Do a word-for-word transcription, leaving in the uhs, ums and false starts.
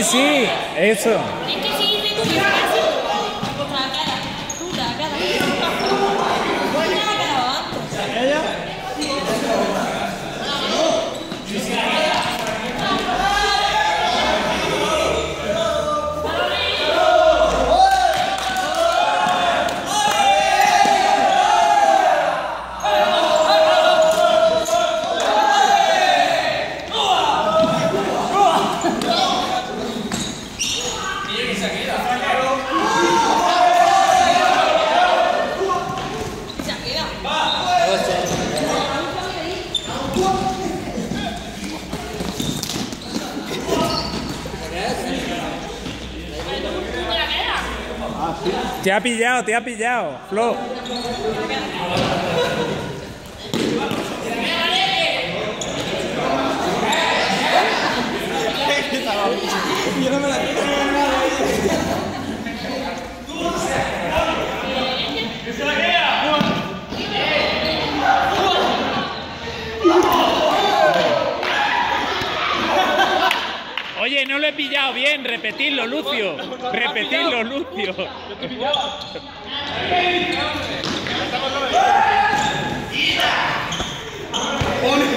sí, eso. Es que sí, tengo que hacer así. Contra la cara. Tú, la cara. ¿Cuál era la cara antes? ¿Ella? Te ha pillado, te ha pillado, Flo. Yo no me la quiero ver nada. Oye, no lo he pillado bien, repetirlo, Lucio. Repetirlo, Lucio. ¡Ole!